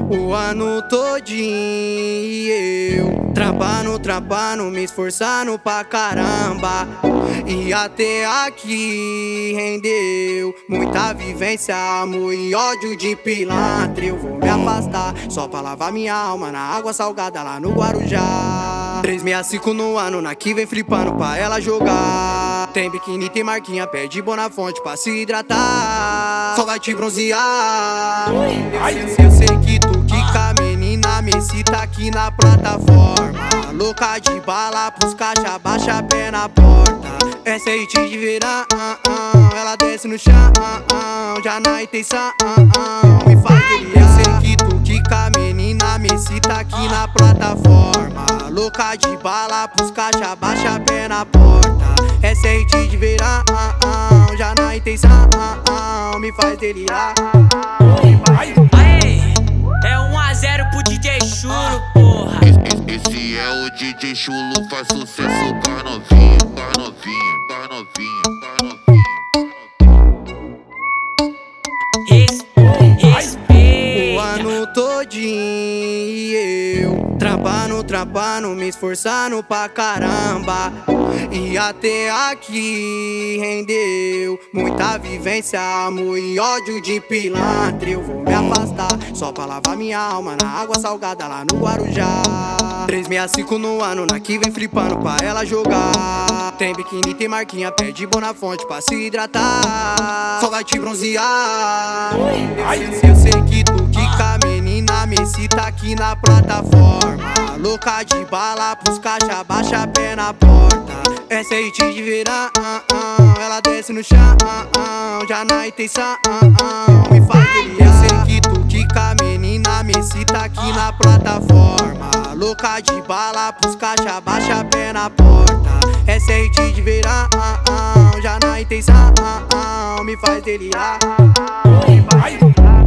O ano todinho eu trampando, me esforçando pra caramba. E até aqui rendeu muita vivência, amor e ódio de pilantra. Eu vou me afastar só pra lavar minha alma na água salgada lá no Guarujá. 365 no ano, na que vem flipando pra ela jogar. Tem biquíni, tem marquinha, pede Bonafonte pra se hidratar. Só vai te bronzear. Eu sei que tu quica, menina, me cita aqui na plataforma. Louca de bala pros caixa, baixa pé na porta. Essa é hit de verão, ela desce no chão, já na intenção, me faz querer. Eu sei que tu quica, menina, me cita aqui na plataforma. Louca de bala pros caixa, baixa pé na porta. Essa é hit de verão, já na intenção, me faz delirar. Aê, é 1-0 pro DJ Chulo, porra. Esse é o DJ Chulo, faz sucesso pra novinha, pra novinha, pra novinha, pra novinha. O ano todinho eu trampando, me esforçando pra caramba. E até aqui rendeu muita vivência, amor e ódio de pilantra. Eu vou me afastar só pra lavar minha alma na água salgada lá no Guarujá. 365 no ano, na que vem flipando pra ela jogar. Tem biquíni, tem marquinha, pede Bonafonte pra se hidratar. Só vai te bronzear. Eu sei que tu quica, menina, me cita aqui na plataforma. Louca de bala pros caixa, baixa pé na porta. Essa é hit de verão, ela desce no chão, já na intenção, me faz querer. Eu sei que tu quica, menina, me cita aqui na plataforma. Louca de bala pros caixa, baixa pé na porta. Essa é hit de verão, já na intenção, me faz delirar.